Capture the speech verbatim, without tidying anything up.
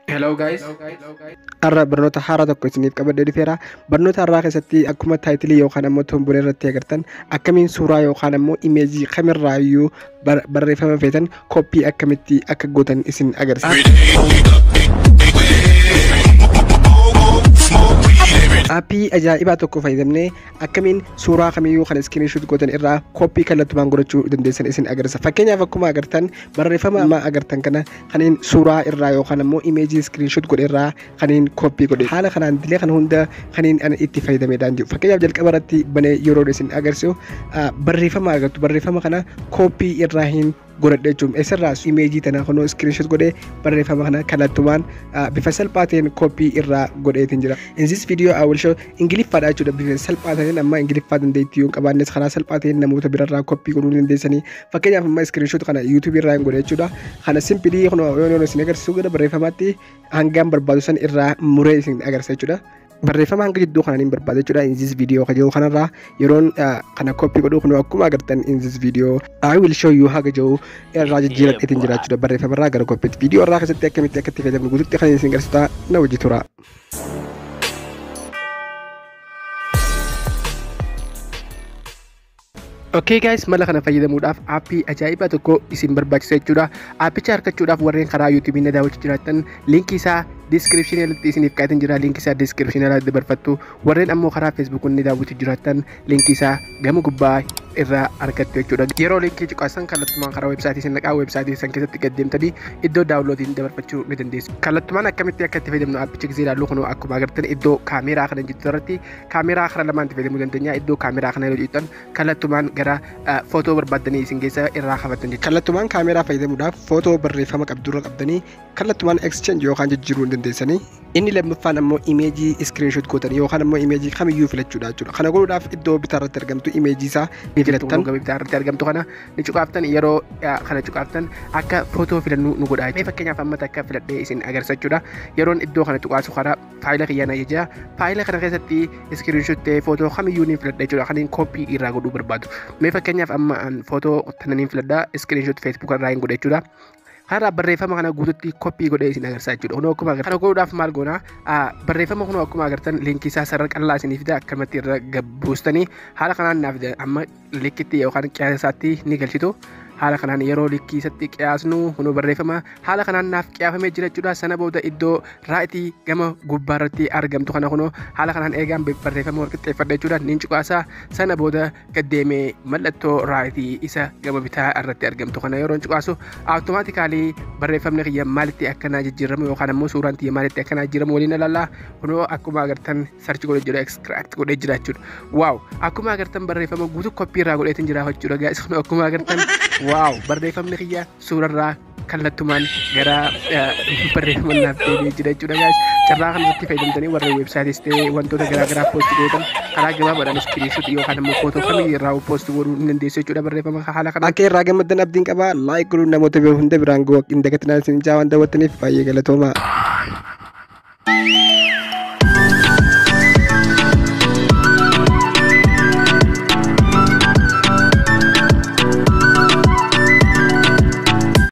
Hello guys. Arra barnoota haaraa tokko isiniif qabadhee dhufeera. Barnoota har'aa keessatti akkuma taayitilii yookaan ammoo tombolee irratti agartan akkamiin suuraa yookaan ammoo imeejii kamirraayyuu barreeffama feetan koppii akkamitti akka gootan isin agarsiisa. Aappii ajaa'ibaa tokko fayyadamnee akkamiin suuraa kamiyyuu kan iskiriinshoot gootan irraa koppii kallattumaan godhachuu dandeessan isin agarsiisa. Fakkeenyaaf akkuma agartan barreeffama amma agartan kana kaniin suuraa irraa yookaan ammoo imeejii iskiriinshoot godhe irraa kaniin koppii godhe haala kanaan dilee kana hunda kaniin ani itti fayyadameedhaan jiru. Fakkeenyaaf jalqaba irratti banee yeroo isin agarsiisu barreeffama agartu barreeffama kana koppii irraa hin godhadhe jechuun eessarraa imeejii tana kunoo iskiriinshoot godhee barreeffama kana kallattumaan bifa salphaa ta'een koppii irraa godheetiin jira. In this video I will show ingiliffaadha jechuudha bifa salphaa ta'een amma ingiliffaa dandeettii yoo qabaannes karaa salphaa ta'een namoota birarraa koppii godhuu dandeessanii fakkeenyaaf amma iskiriinshoot kana yuutuubii irraa hin godhe jechuudha. Kana simpilii kunoo yoo isin agarsiisu gara barreeffamaatti hangaan barbaadu san irraa muree isin agarsiisa jechuudha. Barreeffama hanga jidduu kanaan barbaada jechuudha. In this video kajiru kanarraa yeroon kana koppii godhuu kun akkuma agartan in this video I will show you haga jiru irraa jijjiiradheetiin jira jechuudha. Barreeffama irraa gara koppiitti viidiyoo irraa keessatti akkamitti akka itti fayyadamnu guututti kan isin agarsiisa na wajji tura. Okay guys, mala kana fayyadamuudhaaf aappii ajaa'ibaa tokko isin barbaachisa jechuudha. Aappicha argachuudhaaf warreen karaa YouTube na daawwachaa jiraattan linkii isaa description irratti isiniif kaa'eetiin jira. Linkii isaa description irratti dabarfattu. Warreen ammoo karaa Facebook ni daawwachaa jiraattan linkii isaa gama gubbaa irraa argattu jechuudha. Yeroo linkii cuqaasan kallattumaan karaa websaayitii isin naqaa websaayitii san keessatti gaddeemtanii iddoo daawunloodiin dabarfachuu ni dandeessu. Kallattumaan akkamitti akka itti fayyadamnu aappicha gisee ilaallu kun akkuma agartan iddoo kaameeraa kana jirtu irratti kaameeraa karaa lamaan itti fayyadamuu dandeenya. Iddoo kaameeraa kana yoo jirtan kallattumaan gara footoo barbaadanii isin keessa irraa qabatan jechuudha. Kallattumaan kaameeraa fayyadamuudhaaf footoo barreeffama qabdurra qabdanii kallattumaan exchange yookaan jijjiiruu dandeessanii. Inni lammaffaan ammoo imeejii iskiriinshoot gootan yookaan ammoo imeejii kamiyyuu filachuudha jechuudha. Kana godhuudhaaf iddoo bitaa irratti argamtu imeejii isaa ni filattan. Bitaa irratti argamtu kana ni cuqaaftan yeroo kana cuqaaftan akka footoo filannu nu godha. Fakkeenyaaf amma takka filadhee isin agarsiisa jechuudha. Yeroon iddoo kana cuqaasu karaa faayila kiyyaan ajajaa faayila kana keessatti iskiriinshoot ta'ee footoo kamiyyuu ni filadha jechuudha. Kaniin koppii irraa godhuu barbaadu. Mee fakkeenyaaf amma footoo tananiin filadhaa iskiriinshoot feesbuuk irraa hin godhe jechuudha. Karaa barreeffama kana guututti koppii godhee isin agarsiisa jechuudha. Kunoo akkuma agartan kana godhuudhaaf maal goona barreeffama kunoo akkuma agartan linkii isaa sarara qal'aa isiniif fida akkamatti irra gabbuustanii haala kanaan naaf amma likkitti yookaan qiyaasa isaatti ni galchitu. Haala kanaan yeroo likkii isatti qiyaasnu kunoo barreeffama haala kanaan naaf qiyaafamee jira jechuudha. Sana booda iddoo raayitii gama gubbaa irratti argamtu kana kunoo haala kanaan eegaan barreeffama wal qixxeeffadha jechuudha. Nin cuqaasa sana booda gaddeemee mallattoo raayitii isa gama bitaa irratti argamtu kana yeroo cuqaasu automaatikaalii barreeffamni kiyya maalitti akkanaa jijjiiramu yookaan ammoo suuraan kiyya maalitti akkanaa jijjiiramu waliin ilaalaa. Kunoo akkuma agartan sarchi godhee jira extract godhee jira jechuudha. Waaw akkuma agartan barreeffama guutuu koppii irraa godheetiin jira jechuudha guys. Kunoo akkuma agartan waaw barreeffamni kiyya suurarraa kallattumaan gara barreeffama naaf deebi'ee jira jechuudha guys. Carraa kanatti fayyadamtanii warra websaayitis ta'ee wantoota garaagaraa poost gootan karaa gabaabaadhaan iskiriinshoot yookaan ammoo footoo kamiyyuu irraa poost godhuu ni dandeessu jechuudha barreeffama haala kanaan. Akka irraa gammaddan abdiin qaba. Laayik godhuun namoota biroo hunda biraan ga'uu hin dagatinaa isin jaa waan daawwattaniif baay'ee galatooma.